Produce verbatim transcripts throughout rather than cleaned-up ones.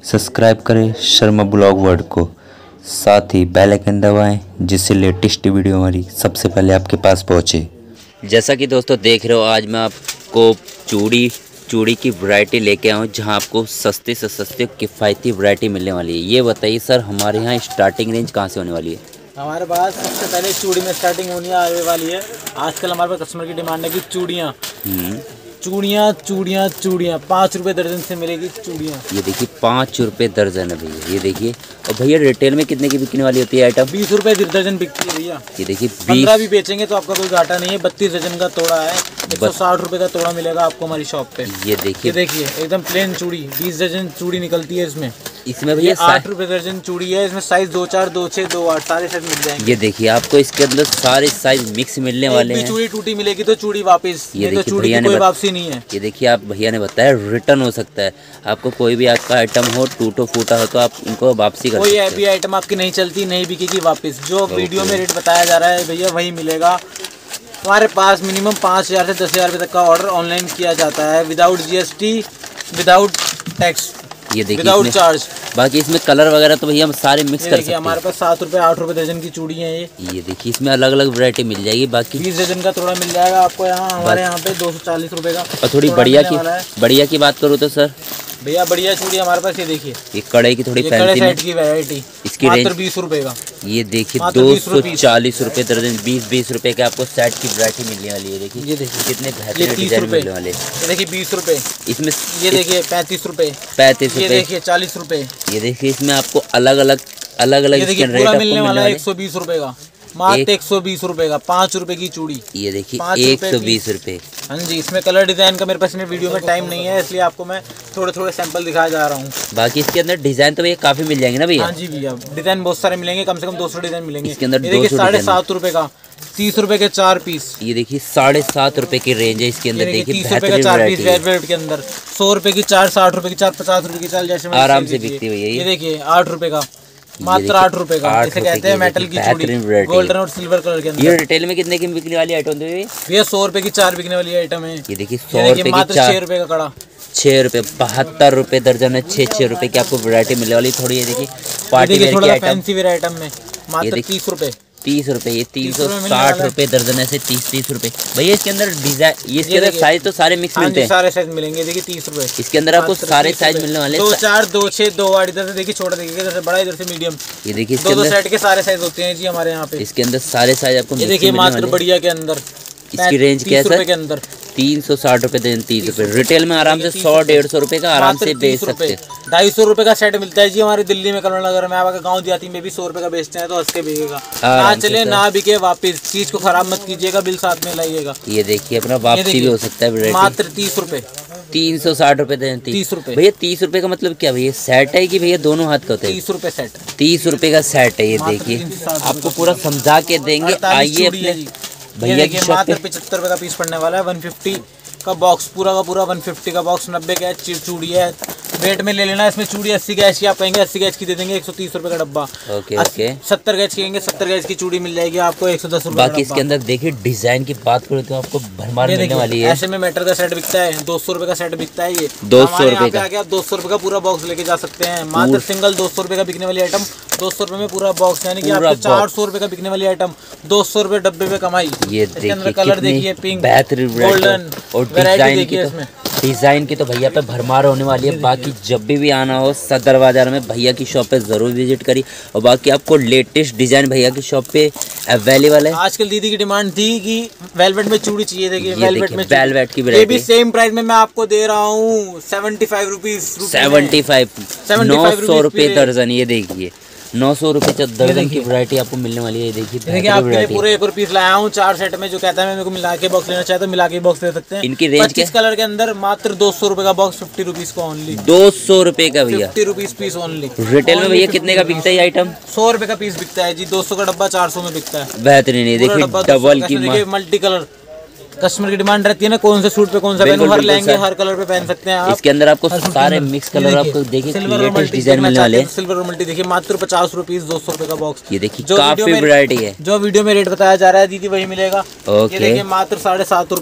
Subscribe करें Sharma blog world को, साथ ही बेल आइकन दबाएं जिससे लेटेस्ट वीडियो हमारी सबसे पहले आपके पास पहुंचे। जैसा कि दोस्तों देख रहे हो, आज मैं आपको चूड़ी चूड़ी की वैरायटी लेके आया हूँ, जहां आपको सस्ती से सस्ती किफ़ायती वैरायटी मिलने वाली है। ये बताइए सर, हमारे यहाँ स्टार्टिंग रेंज कहाँ से होने वाली है? हमारे पास सबसे पहले चूड़ी में स्टार्टिंग होनी आने वाली है। आजकल हमारे पास कस्टमर की डिमांड है कि चूड़ियाँ चूड़ियाँ चूड़ियाँ चूड़ियाँ पाँच रुपए दर्जन से मिलेगी चूड़ियाँ। ये देखिए पाँच रुपए दर्जन है भैया, ये देखिए। और भैया रिटेल में कितने की बिकने वाली होती है आइटम? बीस रुपए दर्जन बिकती है भैया। ये देखिए पंद्रह भी बेचेंगे तो आपका कोई घाटा नहीं है। बत्तीस दर्जन का तोड़ा है, एक सौ साठ रुपए का तोड़ा मिलेगा आपको हमारी शॉप पे। ये देखिए देखिए एकदम प्लेन चूड़ी, बीस दर्जन चूड़ी निकलती है इसमें। इसमें भैया आठ रुपए दर्जन चूड़ी है। इसमें साइज दो चार दो छः दो आठ सारे साइज मिल जाएंगे। ये देखिए आपको इसके अंदर सारे साइज मिक्स मिलने वाले हैं। चूड़ी टूटी मिलेगी तो चूड़ी वापस, ये तो चूड़ी की कोई वापसी नहीं है। ये देखिए आप भैया ने बताया रिटर्न हो सकता है। आपको कोई भी आपका आइटम हो टूटो फूटा हो तो आप उनको वापसी कर सकते हैं। कोई भी आइटम आपकी नहीं चलती नहीं बिकेगी वापस। जो वीडियो में रेट बताया जा रहा है भैया वही मिलेगा। हमारे पास मिनिमम पाँच हज़ार से दस हज़ार रुपये तक का ऑर्डर ऑनलाइन किया जाता है, विदाउट जीएसटी, विदाउट टैक्स, ये देखिए विदाउट चार्ज। बाकी इसमें कलर वगैरह तो भैया हम सारे मिक्स कर सकते हैं। हमारे पास सात रुपए आठ रुपए दर्जन की चूड़ी है ये। ये देखिए इसमें अलग अलग वैरायटी मिल जाएगी। बाकी बीस दर्जन का थोड़ा मिल जाएगा आपको यहाँ हमारे यहाँ पे दो सौ चालीस रुपए का। और थोड़ी बढ़िया की बढ़िया की बात करूँ तो सर भैया बढ़िया चूड़ी हमारे पास ये देखिए, ये कड़े की थोड़ी फैंसी सेट की वैरायटी, इसकी रेंज बीस रुपए का। ये देखिए दो सौ चालीस रुपए दर्जन, बीस बीस रुपए के आपको सेट की वैरायटी मिलने वाली है। देखिए ये देखिए कितने बेहतरीन डिजाइन मिलने वाले। ये देखिए बीस रुपए इसमें, ये देखिए पैंतीस रुपए, पैंतीस रुपए, ये देखिए चालीस रुपए। ये देखिए इसमें आपको अलग अलग अलग अलग पूरा मिलने वाला है एक सौ बीस रुपए का, मात्र एक सौ बीस रुपए का, पाँच रुपए की चूड़ी। ये देखिए एक सौ बीस रुपए। हाँ जी, इसमें कलर डिजाइन का मेरे पास वीडियो में टाइम नहीं है, इसलिए आपको मैं थोड़े थोड़े सैंपल दिखाया जा रहा हूँ। बाकी इसके अंदर डिजाइन तो भैया काफी मिल जाएंगे ना भैया? हाँ जी भैया, डिजाइन बहुत सारे मिलेंगे, कम से कम दो सौ डिजाइन मिलेंगे इसके अंदर। देखिए साढ़े सात रुपए का, तीस रुपए के चार पीस। ये देखिए साढ़े सात रुपए की रेंज है इसके अंदर। देखिए तीस रुपए का चार पीस वेलवेट के अंदर, सौ रुपए की चार, साठ रुपए की चार, पचास रुपए की चार, जैसे आराम से बिकती है। ये देखिए आठ रुपए का, मात्र आठ रुपए का, इसे कहते हैं मेटल की चूड़ी, गोल्डन और सिल्वर कलर के अंदर। ये रिटेल में कितने की बिकने वाली आइटम है भैया? सौ रुपए की चार बिकने वाली आइटम है। ये देखिए सौ रुपए की चार, छह रुपए का कड़ा, छह रुपए, बहत्तर रुपए दर्जन है। छह छह रुपए की आपको वैरायटी मिलने वाली। थोड़ी ये देखिए पार्टी वेयर की आइटम, फैंसी वेयर आइटम में मात्र तीस रुपए, तीस रुपए। ये तीन सौ साठ रुपए दर्जन है, तीस तीस रुपए भैया। इसके अंदर डिजाइन, ये इसके अंदर साइज तो सारे मिक्स मिलते हैं, सारे साइज मिलेंगे। देखिए तीस रुपए इसके अंदर आपको सारे साइज मिलने वाले। दो चार, दो छह, दो आठ, इधर से देखिए छोटा, देखिए इधर से बड़ा, इधर से मीडियम। ये देखिए दो दो सेट के सारे साइज होते हैं जी हमारे यहाँ पे। इसके अंदर सारे साइज आपको ये देखिए मात्र बढ़िया के अंदर। इसकी रेंज क्या है के अंदर? तीन सौ साठ रुपए दे, तीस रुपए। रिटेल में आराम से सौ डेढ़ सौ रुपए का आराम से बेच सकते हैं। ढाई सौ रुपए का सेट मिलता है जी हमारे दिल्ली में, करुण नगर में। आपका गाँव देहाती में भी सौ रुपए का बेचते हैं तो हंस के बिकेगा। ना चले ना बिके वापिस, चीज को खराब मत कीजिएगा, बिल साथ में लाइएगा। ये देखिए अपना वापसी भी हो सकता है। मात्र तीस रुपए, तीन सौ साठ रुपए दे, तीस रुपए भैया। तीस रुपए का मतलब क्या भैया? सेट है कि भैया दोनों हाथ का होता है? तीस रुपए सेट, तीस रुपए का सेट है। ये देखिए आपको पूरा समझा के देंगे। आइए अपने भैया की शॉप पे। पचहत्तर रुपए का पीस पड़ने वाला है। वन फिफ्टी का बॉक्स, पूरा का पूरा वन फिफ्टी का बॉक्स, नब्बे का चूड़ी है। वेट में ले लेना। इसमें चूड़ी अस्सी गैस की आप कहेंगे, अस्सी गैस की दे देंगे, एक सौ तीस रुपए का डब्बा। Okay okay. सत्तर गैस की कहेंगे, सत्तर गैस की चूड़ी मिल जाएगी आपको एक सौ दस रुपए। बाकी इसके अंदर देखिए डिजाइन की बात करें तो आपको भरमार मिलने वाली है। ऐसे में मेटर का सेट बिकता है, दो सौ रुपए का सेट बिकता है। ये दो सौ रुपए का, आप दो सौ रुपए का पूरा बॉक्स लेके जा सकते हैं। मात्र सिंगल दो सौ रुपए का बिकने वाली आइटम, दो सौ रुपए में पूरा बॉक्स, यानी कि आपको चार सौ रुपए का बिकने वाली आइटम, दो सौ रुपए डब्बे में कमाई। ये देखिए कलर देखिए, पिंक, गोल्डन और डिजाइन की तो, डिजाइन की तो भैया पे भरमार होने वाली है। बाकी जब भी भी आना हो सदर बाजार में भैया की शॉप पे जरूर विजिट करिए। और बाकी आपको लेटेस्ट डिजाइन भैया की शॉप पे अवेलेबल है। आजकल दीदी की डिमांड थी कि वेलवेट में चूड़ी चाहिए। देखिए वेलवेट में, वेलवेट की ये भी सेम प्राइस में मैं आपको दे रहा हूँ, seventy five rupees, seventy five, नौ सौ रुपए दर्जन। ये देखिए नौ सौ रुपए दर्जन की वैरायटी आपको मिलने वाली है। देखिए देखिए आपके लिए पूरे एक और पीस लाया हूँ चार सेट में। जो कहता है मैं मेरे को मिला के बॉक्स लेना चाहे तो मिला के बॉक्स ले सकते हैं। इनकी रेंज पच्चीस कलर के अंदर मात्र दो सौ रुपए का बॉक्स, फिफ्टी रुपीज का ओनली। दो सौ रुपए का भैया, fifty rupees piece only. Retail में भैया कितने का बिकता है आइटम? सौ रुपए का पीस बिकता है जी। दो सौ का डब्बा चार सौ में बिकता है। बेहतरीन है। देखिए डबल की मल्टी कलर, कस्टमर की डिमांड रहती है ना कौन से सूट पे कौन सा पहनूं, हर लहंगे हर कलर पे पहन सकते हैं आप। इसके अंदर आपको सारे मिक्स कलर आपको देखिए लेटेस्ट डिजाइन मिलने वाले हैं। सिल्वर और मल्टी देखिए मात्र पचास रुपीस, दो सौ रुपए का बॉक्स। ये देखिए काफी वैरायटी है। जो वीडियो में रेट बताया जा रहा है दीदी वही मिलेगा। ओके, ये देखिए मात्र साढ़े सात रुपए।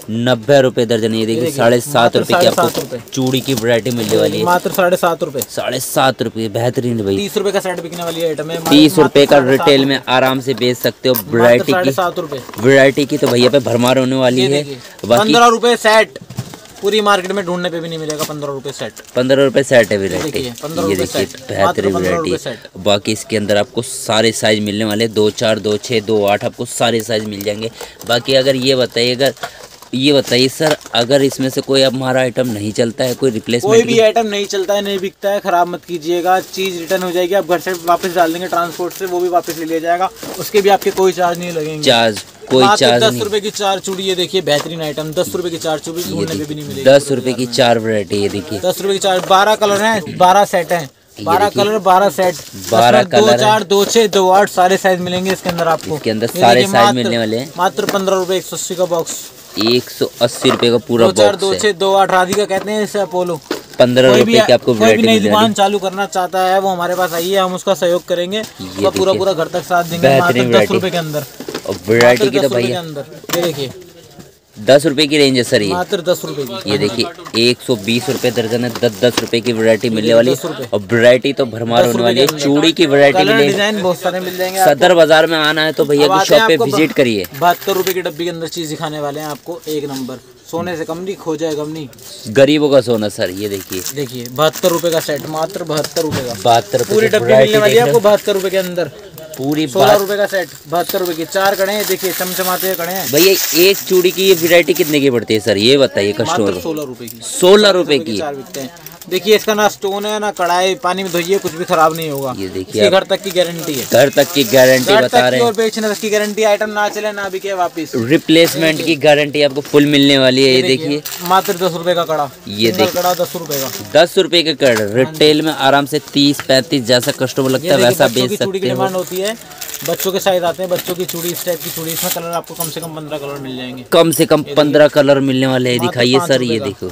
नब्बे रुपए दर्जन। ये देखिए साढ़े सात रुपए की आपको चूड़ी की वैरायटी मिलने वाली है, मात्र साढ़े सात रुपए। साढ़े सात रुपए बेहतरीन भाई। तीस रुपए का सेट बिकने वाली आइटम है, तीस रुपए का रिटेल में आराम से बेच सकते हो। वैरायटी की सात रुपए वैरायटी की तो भैया पे भरमार होने वाली है। पंद्रह रुपए सेट, पूरी मार्केट में ढूंढने पे भी नहीं मिलेगा। पंद्रह रुपए सेट, पंद्रह रुपए सेट है वैरायटी। ये देखिए बेहतरीन वैरायटी। वैरायटी। बाकी इसके अंदर आपको सारे साइज मिलने वाले, दो चार दो छः दो आठ, आपको सारे साइज मिल जाएंगे। बाकी अगर ये बताइए, अगर ये बताइए सर, अगर इसमें से कोई अब हमारा आइटम नहीं चलता है, कोई रिप्लेसमेंट, कोई भी आइटम नहीं चलता है, नहीं बिकता है, खराब मत कीजिएगा। चीज़ रिटर्न हो जाएगी, आप घर से वापस डाल देंगे ट्रांसपोर्ट से, वो भी वापस ले लिया जाएगा। उसके भी आपके कोई चार्ज नहीं लगेंगे। चार्ज कोई चार्ज दस रुपए की चार चूड़ी, ये देखिए बेहतरीन आइटम। दस रुपए की चार चूड़ी ढूंढने पे भी नहीं मिलेगी। दस रुपए की चार वैरायटी। ये देखिए दस रुपए की चार, बारह कलर हैं, बारह सेट हैं, बारह कलर बारह सेट, बारह कलर, दो चार दो छः दो आठ, सारे साइज मिलेंगे इसके अंदर आपको। इसके अंदर सारे साइज मिलने वाले हैं। मात्र पंद्रह रुपए एक सौ अस्सी का बॉक्स, एक सौ अस्सी रुपए का पूरा दो चार दो छः दो आठ, राधिका कहते हैं इसे अपोलो। पंद्रह रुपए की आपको कोई भी नई दुकान चालू करना चाहता है वो हमारे पास आइए, हम उसका सहयोग करेंगे, तो पूरा पूरा घर तक साथ देंगे। मात्र दस रुपए के अंदर और वैरायटी की तो भैया अंदर ये देखिए दस रुपए की रेंज है सर। ये मात्र दस रुपए की। ये देखिए एक सौ बीस रुपए दर्जन है, दस दस रुपए की वैरायटी मिलने वाली है। और वैरायटी तो भरमार होने वाली है। चूड़ी की वैरायटी मिलेगी, डिजाइन बहुत सारे मिल जाएंगे। सदर बाजार में आना है तो भैया की शॉप पे विजिट करिए। बहत्तर रुपए की डब्बी के अंदर चीज दिखाने वाले हैं आपको, एक नंबर, सोने से कम नहीं, खो जाए कम नहीं, गरीबों का सोना सर। ये देखिए देखिए बहत्तर रुपए का सेट, मात्र बहत्तर रुपए का। बहत्तर पूरी डब्बी मिलने वाली है आपको बहत्तर रुपए के अंदर। पूरी सोलह रुपए का सेट, बहत्तर रुपए की चार कड़े हैं, देखिए चमचमाते हुए कड़े हैं। भैया एक चूड़ी की ये वैरायटी कितने की पड़ती है सर, ये बताइए कस्टमर। सोलह रुपए की, सोलह रुपए की चार बिकते हैं। देखिए इसका ना स्टोन है ना कढ़ाई, पानी में धोइए कुछ भी खराब नहीं होगा। ये देखिए घर तक की गारंटी है, घर तक की गारंटी बता रहे हैं। और बेचने तक की गारंटी, आइटम ना चले ना बिके वापस। रिप्लेसमेंट की गारंटी आपको फुल मिलने वाली है। ये देखिए मात्र दस रुपए का कड़ा, ये देखिए कड़ा दस रुपए का, दस रुपए का कड़ा। रिटेल में आराम से तीस पैंतीस जैसा कस्टमर लगता है वैसा बेच सकते हो। डिमांड होती है, बच्चों के साइज आते हैं, बच्चों की चूड़ी इस टाइप की चूड़ी, इसमें कलर आपको कम से कम पंद्रह कलर मिल जाएंगे। कम से कम पंद्रह कलर मिलने वाले हैं। दिखाइए सर, ये देखो,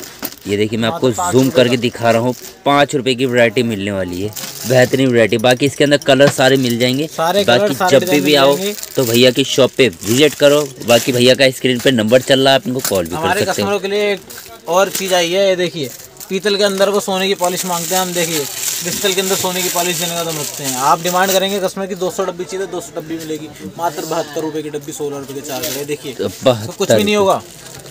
ये देखिए मैं आपको जूम करके दिखा रहा हूँ। पाँच रुपए की वैरायटी मिलने वाली है, बेहतरीन वैरायटी। बाकी इसके अंदर कलर सारे मिल जाएंगे। बाकी जब भी भी आओ तो भैया की शॉप पे विजिट करो। बाकी भैया का स्क्रीन पे नंबर चल रहा है, आप इनको कॉल भी कर सकते हैं। हमारे कस्टमरों के लिए एक और चीज़ आई है, ये देखिए पीतल के अंदर वो सोने की पॉलिश मांगते हैं, हम देखिए क्रिस्टल के अंदर सोने की पॉलिश देने का दम रखते हैं। आप डिमांड करेंगे कस्टमर की दो सौ डब्बी चाहिए, दो सौ डब्बी मिलेगी। मात्र बहत्तर रुपए की डब्बी, सोलह रुपए के चार कड़े। देखिए तो कुछ भी नहीं होगा,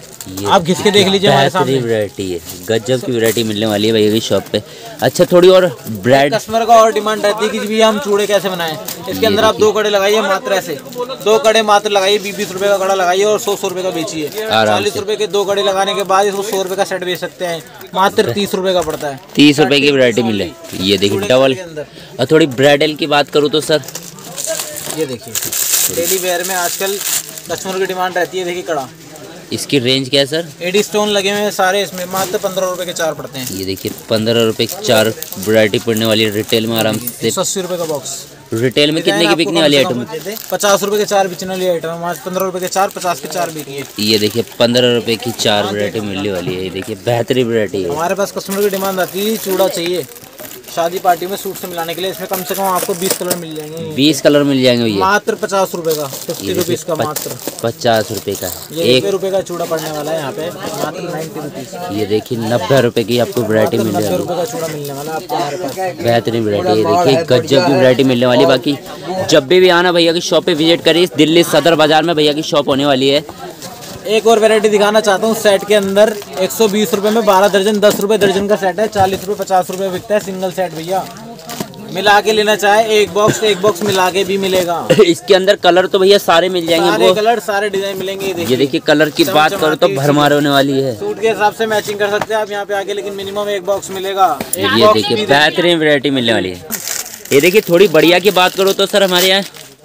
आप घिस के देख लीजिए हमारे सामने। वैरायटी है, गजब की वैरायटी मिलने वाली है भैया की शॉप पे। अच्छा थोड़ी और ब्रांड कस्टमर का और डिमांड रहती है कि भैया हम चूड़े कैसे बनाएं। इसके अंदर आप दो कड़े लगाइए, मात्र ऐसे दो कड़े मात्र लगाइए, बीस बीस रुपए का कड़ा लगाइए और सौ सौ रुपए का बेचिए। चालीस रुपए के दो कड़े लगाने के बाद इसको सौ रुपए का सेट बेच सकते हैं। मात्र तीस रुपए का पड़ता है, तीस रुपए की वैरायटी मिले। ये देखिए डबल। और थोड़ी ब्राइडल की बात करूँ तो सर ये देखिए डेली वेयर में आजकल कस्टमर की डिमांड रहती है। देखिए कड़ा, इसकी रेंज क्या है सर? एडी स्टोन लगे हुए हैं सारे इसमें, मात्र पंद्रह रुपए के चार पड़ते हैं। ये देखिए पंद्रह रुपए की चार वैरायटी पड़ने वाली है। रिटेल में आराम से अस्सी रुपए का बॉक्स। रिटेल में कितने की बिकने वाली आइटम? पचास रुपए के चार बिकने वाली आइटम, आज पंद्रह रुपए के चार, पचास के चार बिकी है। ये देखिए पंद्रह रुपए की चार वैरायटी मिलने वाली है। ये देखिए बेहतरीन वैरायटी है। हमारे पास कस्टमर की डिमांड आती है चूड़ा चाहिए शादी पार्टी में सूट से मिलाने के लिए, इसमें कम से कम आपको बीस कलर मिल जाएंगे। बीस कलर मिल जाएंगे भैया, मात्र पचास रुपए का, फिफ्टी रुपीज का, मात्र पचास रुपए का। एक रुपए का चूड़ा पड़ने वाला है यहाँ पे, मात्र नाइन्टी रुपीज। ये देखिए नब्बे रुपए की आपको वैरायटी मिल नब्बे रुपए का चूड़ा मिलने वाला है आपको हमारे पास, बेहतरीन वैरायटी। ये देखिए गजब की वैरायटी मिलने वाली। बाकी जब भी भी आना भैया की शॉप पे विजिट करिए। दिल्ली सदर बाजार में भैया की शॉप होने वाली है। एक और वैरायटी दिखाना चाहता हूँ सेट के अंदर, एक सौ बीस रुपए में बारह दर्जन, दस रुपए दर्जन का सेट है, चालीस रुपए पचास रुपए बिकता है सिंगल सेट। भैया मिला के लेना चाहे एक बॉक्स, एक बॉक्स मिला के भी मिलेगा। इसके अंदर कलर तो भैया सारे मिल जाएंगे, सारे कलर सारे डिजाइन मिलेंगे। ये देखिए कलर की बात करो तो भरमार होने वाली है। सूट के हिसाब से मैचिंग कर सकते हैं आप यहाँ पे आके, लेकिन मिनिमम एक बॉक्स मिलेगा। ये देखिए बेहतरीन वैरायटी मिलने वाली है। ये देखिए थोड़ी बढ़िया की बात करो तो सर हमारे यहाँ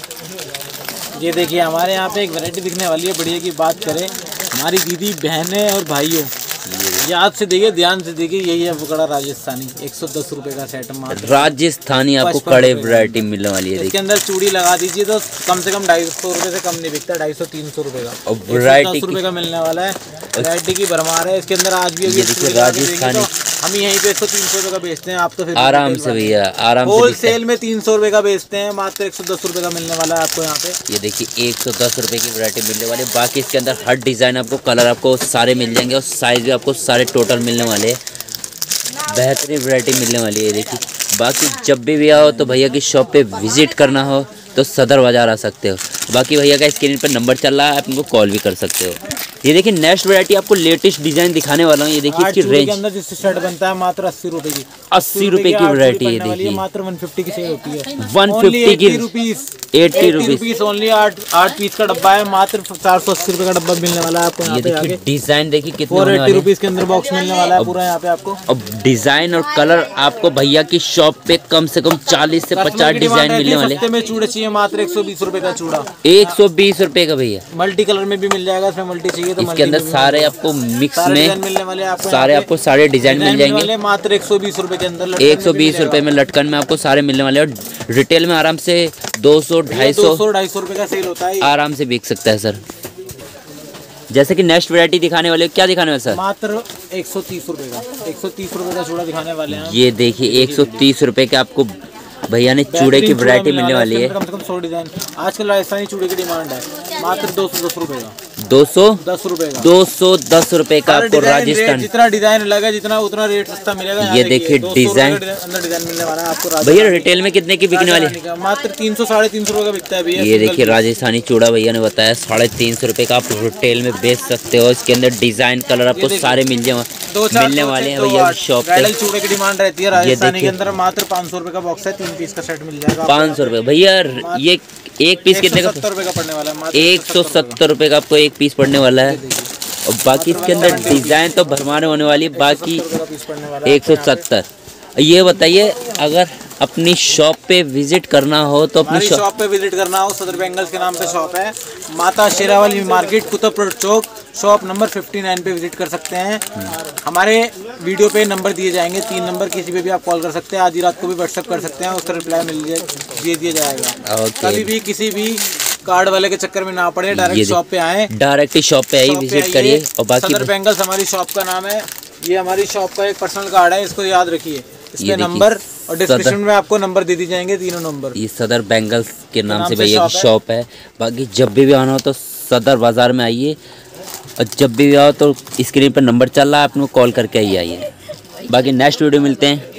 ये देखिए हमारे यहाँ पे एक वैरायटी दिखने वाली है। बढ़िया की बात करें, हमारी दीदी बहनें और भाइयों याद से देखिए, ध्यान से देखिए, यही है कड़ा राजस्थानी, एक सौ दस रुपए का सेट मात्र। राजस्थानी आपको कड़े वैरायटी मिलने वाली है। इसके अंदर चूड़ी लगा दीजिए तो कम से कम ढाई सौ रुपए से कम नहीं बिकता, ढाई सौ तीन सौ रुपए का। और वैरायटी दस रुपए का मिलने वाला है, वैरायटी की भरमार है। इसके अंदर आज भी राजस्थानी हम यहीं पे एक सौ तीन सौ रुपये का बेचते हैं। आप तो फिर आराम से भैया, आराम से होलसेल में तीन सौ रुपये का बेचते हैं, मात्र एक सौ दस रुपये का मिलने वाला है आपको यहाँ पे। ये देखिए एक सौ दस रुपये की वैरायटी मिलने वाली है। बाकी इसके अंदर हर डिज़ाइन आपको, कलर आपको सारे मिल जाएंगे और साइज़ भी आपको सारे टोटल मिलने वाले हैं। बेहतरीन वैरायटी मिलने वाली है देखिए। बाकी जब भी भी आओ तो भैया की शॉप पे विज़िट करना हो तो सदर बाज़ार आ सकते हो। बाकी भैया का स्क्रीन पर नंबर चल रहा है, आप इनको कॉल भी कर सकते हो। ये देखिए नेक्स्ट वैरायटी आपको लेटेस्ट डिजाइन दिखाने वाला हूँ। ये देखिए इसकी रेंज के अंदर जिससे शर्ट बनता है मात्र अस्सी रुपए की, अस्सी रुपए की वैरायटी है देखिए। मात्र वन फिफ्टी की सेल होती है, वन फिफ्टी की रुपीज एट्टी रुपीज ओनली। आठ आठ पीस का डब्बा है, मात्र चार सौ अस्सी रुपए का डब्बा मिलने वाला है आपको। ये देखिए डिजाइन देखिए कितने फोर एट्टी रुपीज के अंदर बॉक्स मिलने वाला है पूरा यहाँ पे आपको। अब डिजाइन और कलर आपको भैया की शॉप पे कम से कम चालीस से पचास डिजाइन मिलने वाले। सस्ते में चूड़े चाहिए मात्र एक सौ बीस रुपए का चूड़ा, एक सौ बीस रुपए का भैया। मल्टी कलर में भी मिल जाएगा, इसमें मल्टी चाहिए तो इसके अंदर सारे आपको मिक्स में मिलने वाले आपको, सारे आपको सारे डिजाइन मिल जाएंगे मात्र एक सौ बीस रुपए के अंदर। एक सौ बीस रुपए में लटकन में आपको सारे मिलने वाले। और रिटेल में आराम से दो सौ ढाई सौ ढाई सौ रुपए का सेल होता है, आराम से बिक सकता है सर। जैसे कि नेक्स्ट वैरायटी दिखाने वाले, क्या दिखाने वाले सर? मात्र एक सौ तीस रुपए का, एक सौ तीस रुपए का चूड़ा दिखाने वाले हैं। ये देखिए एक सौ तीस रुपए के आपको भैया ने चूड़े की वैरायटी मिलने वाली है। कम से कम सौ डिजाइन। आजकल राजस्थानी चूड़े की डिमांड है, मात्र दो सौ दस रुपए का, दो सौ दस रुपए का, दो सौ दस रुपए का आपको राजस्थान। जितना डिजाइन अलग है, जितना उतना रेट सस्ता मिलेगा। ये देखिए डिजाइन अंदर डिजाइन मिलने वाला है आपको भैया। रिटेल में कितने की बिकने वाली है? मात्र तीन सौ साढ़े तीन सौ रुपए का बिकता है भैया। ये देखिए राजस्थानी चूड़ा भैया ने बताया साढ़े तीन सौ रुपए का आप रिटेल में बेच सकते हो। इसके अंदर डिजाइन कलर आपको सारे मिल जाए मिलने वाले हैं भैया शॉप पे। चूड़े की डिमांड रहती है राजस्थानी के अंदर, मात्र पाँच सौ रुपए का बॉक्स है, तीन पीस का सेट मिल जाएगा पाँच सौ रुपए भैया। ये एक पीस कितने का? सत्तर रुपए का पड़ने वाला है, एक सौ सत्तर रुपए का आपको एक पीस पड़ने वाला है। और बाकी इसके अंदर डिजाइन तो भरमाने होने वाली है। बाकी एक सौ सत्तर। ये बताइए अगर अपनी शॉप पे विजिट करना हो तो अपनी शॉप पे विजिट करना हो, सदर बेंगल्स के नाम से शॉप है, Mata Sherawali market, Qutubpur Chowk, shop number उनसठ पे विजिट कर सकते हैं। हमारे वीडियो पे नंबर दिए जाएंगे, तीन नंबर, किसी पे भी आप कॉल कर सकते हैं। आधी रात को भी व्हाट्सएप कर सकते हैं, उसका रिप्लाई मिल दे दिया जाएगा। कभी भी किसी भी कार्ड वाले के चक्कर में ना पड़े, डायरेक्ट शॉप पे आए, डायरेक्ट शॉप पे आई विजिट करिए। और बाकी सदर बेंगल्स हमारी शॉप का नाम है। ये हमारी शॉप का एक पर्सनल कार्ड है, इसको याद रखिए। इसमें नंबर और डिस्क्रिप्शन में आपको नंबर दे दी जाएंगे, तीनों नंबर। ये सदर बेंगल्स के नाम से भैया की शॉप है। बाकी जब भी, भी आना हो तो सदर बाजार में आइए, और जब भी, भी आओ तो स्क्रीन पर नंबर चल रहा है, आप लोग कॉल करके ही आइए। बाकी नेक्स्ट वीडियो मिलते हैं।